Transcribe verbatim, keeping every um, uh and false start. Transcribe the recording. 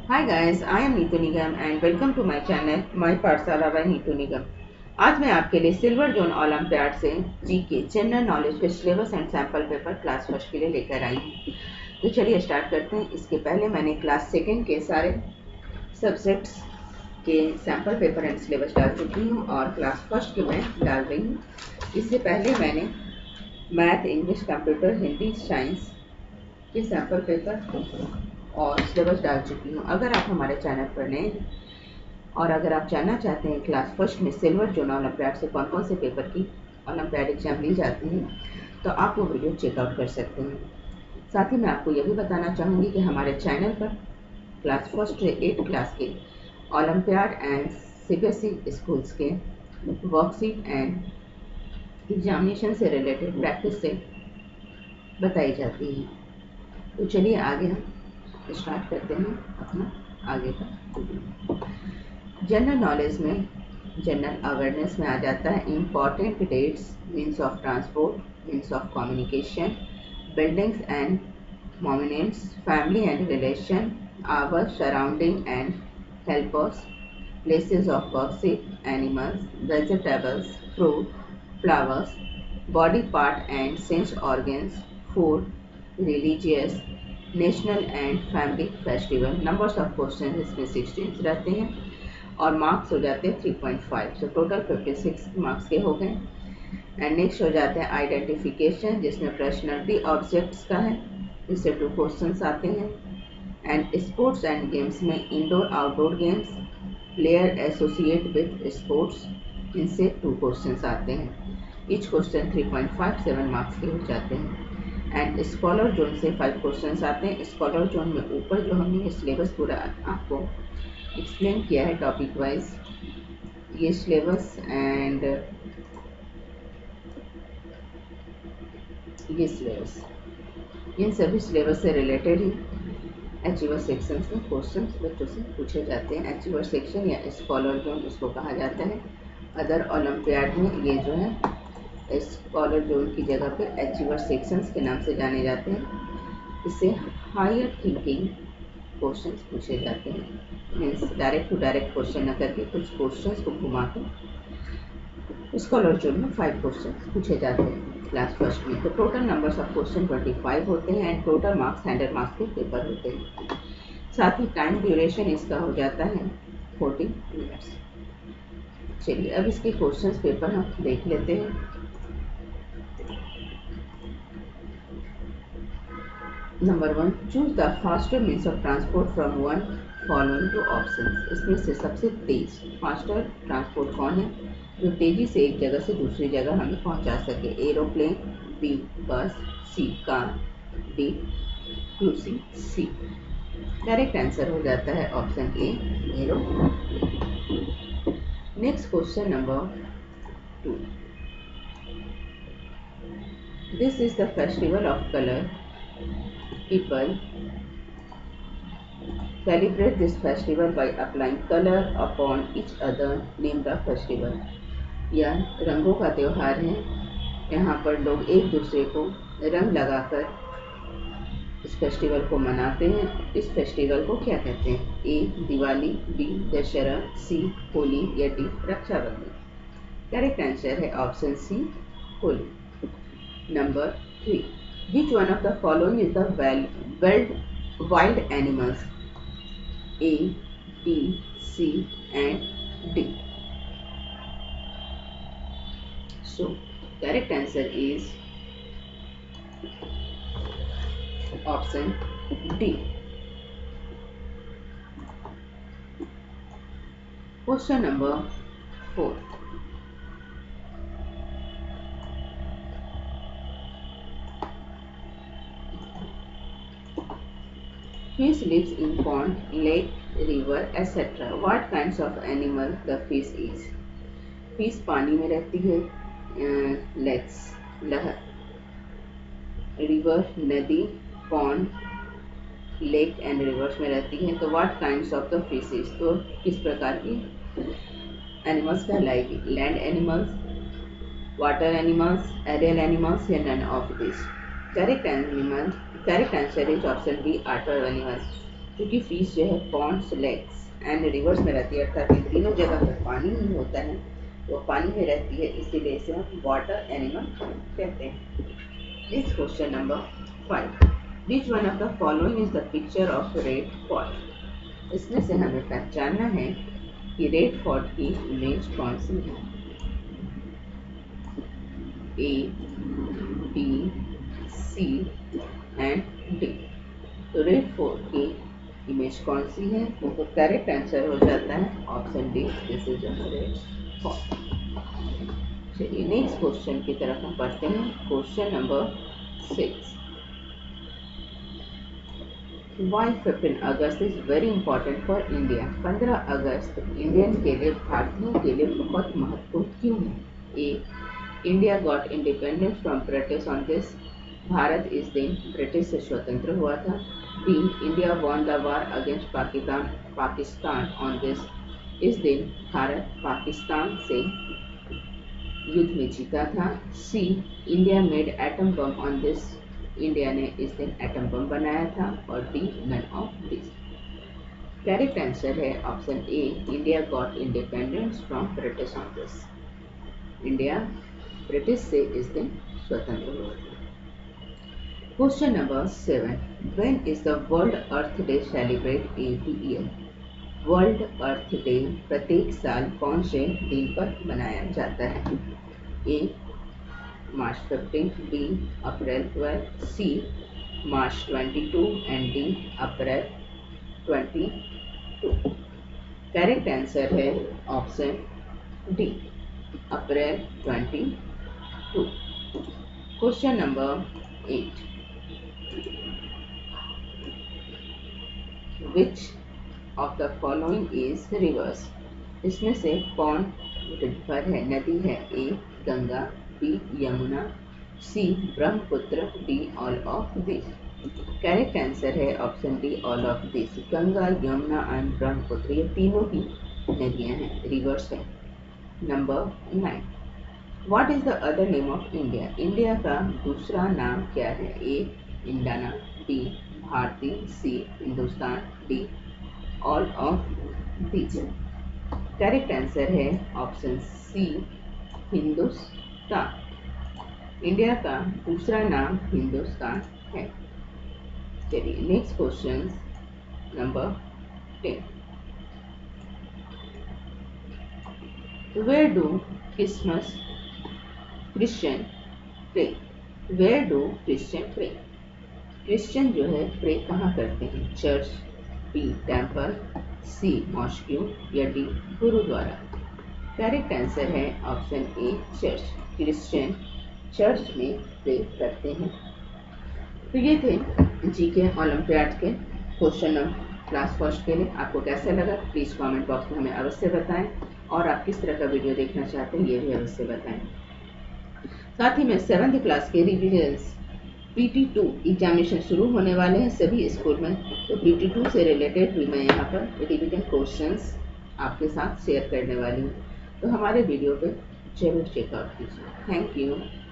Hi guys, I am Neetu Nigam and welcome to my channel My पाठशाला by Neetu निगम। आज मैं आपके लिए सिल्वर जोन ओलंपियाड से जीके जनरल नॉलेज के syllabus and sample paper class first के लिए लेकर आई हूँ। तो चलिए स्टार्ट करते हैं। इसके पहले मैंने क्लास सेकेंड के सारे सब्जेक्ट्स के सैम्पल पेपर एंड सिलेबस डाल चुकी हूँ और क्लास फर्स्ट के मैं डाल रही हूँ। इससे पहले मैंने math, English, computer, Hindi, science के सैम्पल पेपर और सिलेबस डाल चुकी हूँ। अगर आप हमारे चैनल पर नए हैं और अगर आप जानना चाहते हैं क्लास फर्स्ट में सिल्वर जोन ओलंपियाड से कौन कौन से पेपर की ओलंपियाड एग्जाम ली जाती है, तो आप वो वीडियो चेकआउट कर सकते हैं। साथ ही मैं आपको यह भी बताना चाहूँगी कि हमारे चैनल पर क्लास फर्स्ट से एट क्लास के ओलंपियाड एंड सीबीएसई स्कूल्स के वर्कशीट एंड एग्जामिनेशन से रिलेटेड प्रैक्टिस से बताई जाती है। तो चलिए आगे हम स्टार्ट करते हैं अपना आगे का वीडियो। जनरल नॉलेज में जनरल अवेयरनेस में आ जाता है important dates, means of transport, means of communication, buildings and monuments, family and relation, our surrounding and helpers, places of worship, animals, vegetables, fruit, flowers, body part and sense organs, food, religious, national and family festival. Numbers of question इसमें sixteen रहते हैं और marks हो जाते हैं three point five, so total fifty six marks के हो गए। एंड नेक्स्ट हो जाते हैं आइडेंटिफिकेशन, जिसमें पर्सनैलिटी ऑब्जेक्ट्स का है, इससे टू क्वेश्चंस आते हैं। एंड स्पोर्ट्स एंड गेम्स में indoor outdoor games, player associate with sports, इनसे टू क्वेश्चंस आते हैं। Each question three point five seven marks के हो जाते हैं। एंड स्कॉलर जोन से फाइव क्वेश्चंस आते हैं। स्कॉलर जोन में ऊपर जो हमने सिलेबस पूरा आपको एक्सप्लेन किया है टॉपिक वाइज, ये सिलेबस एंड ये सिलेबस, इन सभी सिलेबस से रिलेटेड ही अचीवर सेक्शन में क्वेश्चंस बच्चों से पूछे जाते हैं। अचीवर सेक्शन या स्कॉलर जोन इसको कहा जाता है। अदर ओलंपियाड में ये जो है स्कॉलर जोन की जगह पे अचीवर सेक्शंस के नाम से जाने जाते हैं। इससे हायर थिंकिंग क्वेश्चंस पूछे जाते हैं, means direct to direct question न करके कुछ क्वेश्चंस को घुमा कर स्कॉलर जोन में फाइव क्वेश्चंस पूछे जाते हैं क्लास फर्स्ट में। तो total numbers of question twenty five होते हैं and total marks hundred marks के पेपर होते हैं। साथ ही टाइम ड्यूरेशन इसका हो जाता है फोर्टी मिनट्स। चलिए अब इसके क्वेश्चंस पेपर हम देख लेते हैं। Number one, choose the faster means of transport from one following two options. इसमें से सबसे तेज फास्टर ट्रांसपोर्ट कौन है जो तेजी से एक जगह से दूसरी जगह हमें पहुंचा सके? Aeroplane, B bus, C car, D cruising sea. Direct answer हो जाता है option A, aeroplane. Next question number two, this is the festival of colour, people celebrate this festival by applying color upon each other, name the festival। यह रंगों का त्यौहार है, यहाँ पर लोग एक दूसरे को रंग लगाकर इस फेस्टिवल को मनाते हैं। इस फेस्टिवल को क्या कहते हैं? A Diwali, B Dussehra, C Holi या डी रक्षाबंधन। करेक्ट आंसर है option C, Holi. Number three, which one of the following is the wild wild animals? A, B, C and D. So correct answer is option D. Question number four, fish lives in pond, lake, river, et cetera. What kinds of animal the fish is? Fish पानी में रहती है, lakes लहर, river नदी, pond, lake and reverse में रहती है। तो what kinds of the fishes, तो किस प्रकार की एनिमल्स कहलाएगी? Land animals, water animals, aerial animals या none of this. Correct animal correct answer is option B, water animals. क्योंकि फिश जो है पॉन्ड्स, लेक्स एंड रिवर्स में रहती है, अर्थात इन तीनों जगह पर पानी ही होता है, वो पानी में रहती है, इसीलिए इसे हम वाटर एनिमल कहते हैं। Next question number five, which one of the following is the picture of red fort. इसमें से हमें पहचानना है कि रेड फोर्ट की इमेज कौन सी है। A, B, C and D. तो रेड फोर्ट की इमेज कौन सी है, तो करेक्ट आंसर हो जाता है option D, this is red fort. चलिए नेक्स्ट क्वेश्चन की तरफ हम पढ़ते हैं। Question number six, why fifteen August is very important for India. पंद्रह अगस्त इंडियन के लिए, भारतीयों के लिए बहुत महत्वपूर्ण क्यों है। A, India got independence from British on this. Bharat इस दिन ब्रिटिश से स्वतंत्र हुआ था। B, India won the war against Pakistan Pakistan on this. इस दिन भारत पाकिस्तान से युद्ध में जीता था। C, India made atom bomb on this. India ने इस दिन एटम बम बनाया था। और D, none of this. Correct answer है option A, India got independence from British on this. India British से इस दिन स्वतंत्र हुआ था। Question number seven, when is the world earth day celebrate every year. World earth day प्रत्येक साल कौन से दिन पर मनाया जाता है। A, March fifteen, B, April twelve, C, March twenty two and D, April twenty two. Correct answer है option D, April twenty two. Question number eight, which of the following is rivers. इसमें से कौन river है, नदी है। A, Ganga, B, Yamuna, C, Brahmaputra, D, all of this. Correct answer है option D, all of this. Ganga, Yamuna and Brahmaputra ये तीनों ही नदियां हैं, रिवर्स है। Number nine, what is the other name of India. India का दूसरा नाम क्या है। A, Indiana, B, Bharati, C, Hindustan, D, all of this. Correct answer है ऑप्शन सी, हिंदुस्तान। इंडिया का दूसरा नाम हिंदुस्तान है। चलिए next question number ten, where do Christmas Christian pray. Where do Christian pray. Christian जो है प्रे कहाँ करते हैं। Church, B, temple, C, mosque या डी, गुरुद्वारा। करेक्ट आंसर है option A, church. Christian church में प्रे करते हैं। तो ये थे जी के ओलंपियाड के क्वेश्चन क्लास फर्स्ट के लिए। आपको कैसा लगा प्लीज़ कमेंट बॉक्स में हमें अवश्य बताएं, और आप किस तरह का वीडियो देखना चाहते हैं ये भी अवश्य बताएं। साथ ही में सेवन्थ क्लास के revisions P T two examination शुरू होने वाले हैं सभी स्कूल में, तो पी टी टू से रिलेटेड भी मैं यहाँ पर रिविजन क्वेश्चंस आपके साथ शेयर करने वाली हूँ, तो हमारे वीडियो पे जरूर चेकआउट कीजिए। Thank you.